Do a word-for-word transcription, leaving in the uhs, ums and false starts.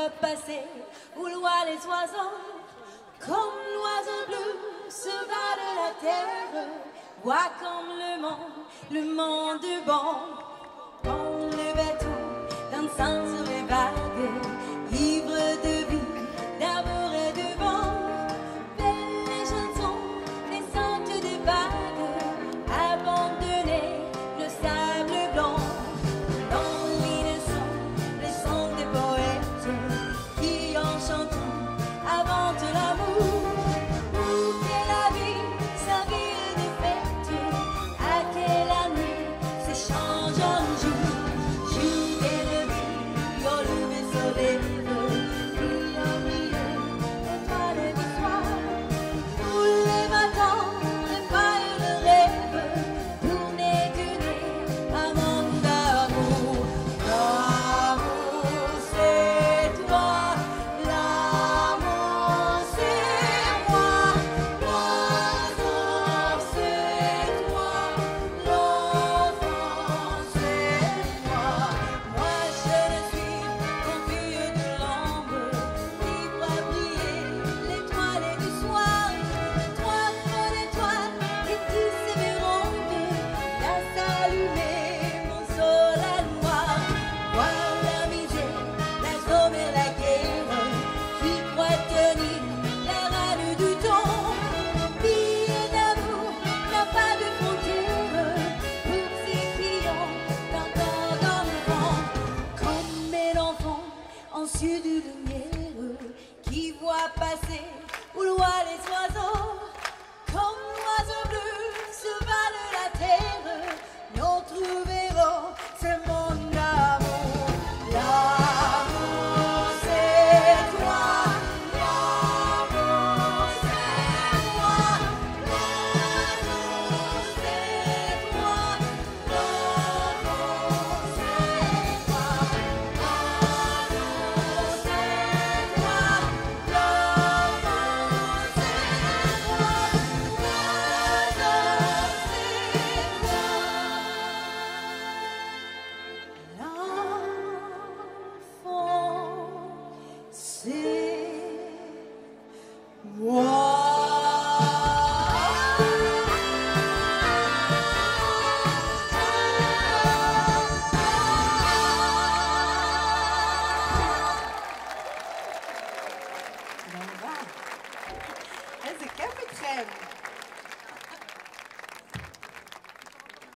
voit passer au loin les oiseaux, comme l'oiseau bleu se va de la terre, voit comme le monde, le monde est bon, comme le bateau dansant sur les vagues, ivre de vie, d'amour et de vent, belles chansons, naissantes des vagues, abandonnées, le sable blanc. Yeux de lumière qui voit passer au loin les oiseaux, comme l'oiseau bleu se va de la terre, notre verrou, c'est mon amour. L'amour c'est toi, l'amour c'est moi, l'amour c'est toi, l'amour c'est toi. C'est capitaine.